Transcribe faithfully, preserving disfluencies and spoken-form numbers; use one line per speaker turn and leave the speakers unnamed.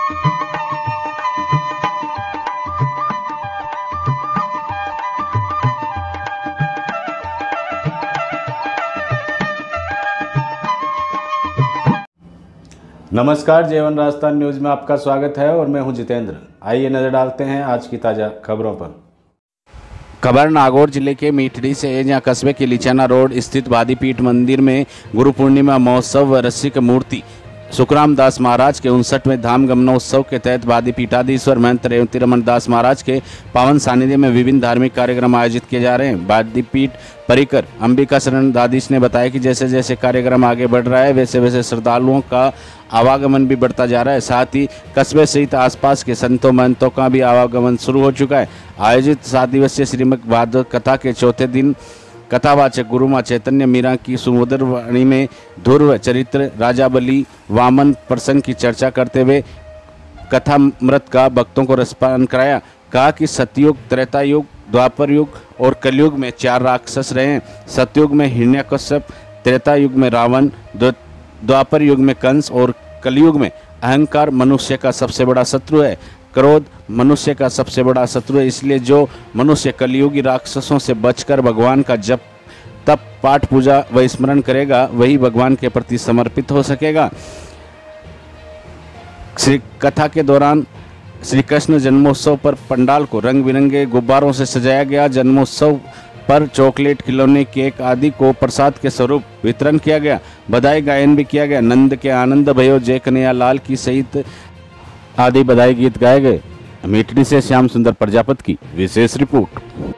नमस्कार, जेवन राजस्थान न्यूज में आपका स्वागत है और मैं हूं जितेंद्र। आइए नजर डालते हैं आज की ताज़ा खबरों पर। खबर नागौर जिले के मीठड़ी से है, जहां कस्बे के लिचाना रोड स्थित वादीपीठ मंदिर में गुरु पूर्णिमा महोत्सव व रसिक मूर्ति सुखराम दास महाराज के उनसठवें धाम गमनोत्सव के तहत वादी पीठाधीश्वर महंत रेवती रमन दास महाराज के पावन सानिध्य में विभिन्न धार्मिक कार्यक्रम आयोजित किए जा रहे हैं। वादी पीठ परिकर अंबिका शरण दादीश ने बताया कि जैसे जैसे कार्यक्रम आगे बढ़ रहा है वैसे वैसे श्रद्धालुओं का आवागमन भी बढ़ता जा रहा है। साथ ही कस्बे सहित आसपास के संतों महंतों का भी आवागमन शुरू हो चुका है। आयोजित सात दिवसीय श्रीमद् भागवत कथा के चौथे दिन कथावाचक गुरु माँ चैतन्य मीरा की सुमधुर वाणी में ध्रुव चरित्र राजा बलि वामन प्रसंग की चर्चा करते हुए कथामृत का भक्तों को रसपान कराया। कहा कि सतयुग, त्रेता युग, द्वापर युग और कलयुग में चार राक्षस रहे हैं। सतयुग में हिरण्यकश्यप, त्रेता युग में रावण, द्वापर युग में कंस और कलयुग में अहंकार मनुष्य का सबसे बड़ा शत्रु है। क्रोध मनुष्य का सबसे बड़ा शत्रु है। इसलिए जो मनुष्य कलयुगी राक्षसों से बचकर भगवान का जप तप पाठ पूजा व स्मरण करेगा वही भगवान के प्रति समर्पित हो सकेगा। श्री कथा के दौरान श्री कृष्ण जन्मोत्सव पर पंडाल को रंग बिरंगे गुब्बारों से सजाया गया। जन्मोत्सव पर चॉकलेट, खिलौने, केक आदि को प्रसाद के स्वरूप वितरण किया गया। बधाई गायन भी किया गया। नंद के आनंद भयो, जय कन्हैया लाल की सहित आदि बधाई गीत गाए गए। मीठड़ी से श्याम सुंदर प्रजापत की विशेष रिपोर्ट।